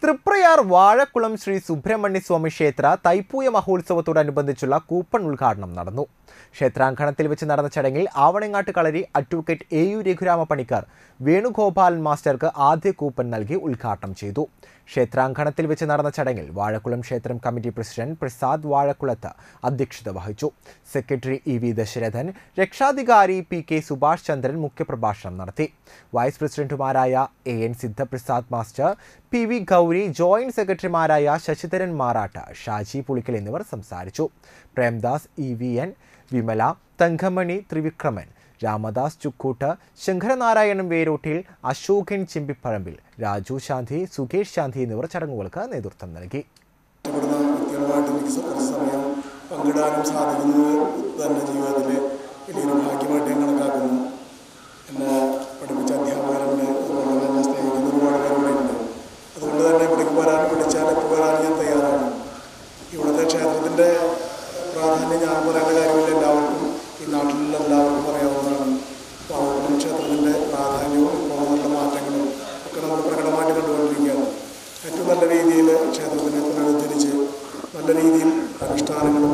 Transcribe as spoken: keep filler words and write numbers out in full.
തൃപ്രയാർ വാഴക്കുളം ശ്രീ സുബ്രഹ്മണ്യ സ്വാമി ക്ഷേത്ര തൈപ്പൂയ മഹോത്സവത്തോടനുബന്ധിച്ചുള്ള കൂപ്പൺ ഉദ്ഘാടനം നടന്നു. ക്ഷേത്രാങ്കണത്തിൽ വെച്ച് നടന്ന ചടങ്ങിൽ Avanangattu Kalari advocate A U Raghurama Panicker Venugopalan മാസ്റ്റർക്ക് ആദ്യ കൂപ്പൺ നൽകി ഉദ്ഘാടനം ചെയ്തു. ക്ഷേത്രാങ്കണത്തിൽ വെച്ച് നടന്ന ചടങ്ങിൽ വാഴക്കുളം ക്ഷേത്രം കമ്മിറ്റി പ്രസിഡന്റ് പ്രസാദ് വാഴക്കുളത്ത് അധ്യക്ഷത വഹിച്ചു. സെക്രട്ടറി ഇ വി ദശരഥൻ, രക്ഷാധികാരി പി കെ സുഭാഷ് ചന്ദ്രൻ മുഖ്യപ്രഭാഷണം നടത്തി. വൈസ് പ്രസിഡന്റുമാരായ A N Siddhaprasad master, P V Gauri, joint സെക്രട്ടറിമാരായ ശശിധരൻ മാറാട്ട്, ഷാജി പുളിക്കൽ എന്നിവർ സംസാരിച്ചു. Premdas, E V N, Vimala, Thankamani Thrivikraman, Ramdas Chukkuttu, Sankaranarayanan Verottil, Ashokan Chimbipparambil, Raju Shanti, Sukesh Shanti എന്നിവർ ചടങ്ങുകൾക്ക് നേതൃത്വം നൽകി. പങ്കിടാനും സാധിക്കുന്നത് തന്നെ ജീവിതത്തിലെ വലിയൊരു ഭാഗ്യമായിട്ട് ഞാൻ കണക്കാക്കുന്നു. എന്നെ പഠിപ്പിച്ച അധ്യാപകരുണ്ട്, അതുപോലെ തന്നെ സ്നേഹിക്കുന്ന ഒരുപാട് പേരുണ്ട്. അതുകൊണ്ട് തന്നെ ഇവിടേക്ക് വരാൻ പഠിച്ചാൽ എപ്പോൾ വരാൻ ഞാൻ തയ്യാറാണ്. ഇവിടുത്തെ ക്ഷേത്രത്തിൻ്റെ പ്രാധാന്യം ഞാൻ പറയേണ്ട കാര്യമില്ല, എല്ലാവർക്കും ഈ നാട്ടിലുള്ള എല്ലാവർക്കും അറിയാവുന്നതാണ്. വാഴക്കുളം ക്ഷേത്രത്തിൻ്റെ പ്രാധാന്യവും ഇപ്പോൾ നല്ല മാറ്റങ്ങളും ഒക്കെ നമ്മൾ പ്രകടമായിട്ട് കണ്ടുകൊണ്ടിരിക്കുകയാണ്. ഏറ്റവും നല്ല രീതിയിൽ ക്ഷേത്രത്തിനെ പുനരുദ്ധരിച്ച് നല്ല രീതിയിൽ അനുഷ്ഠാനങ്ങളും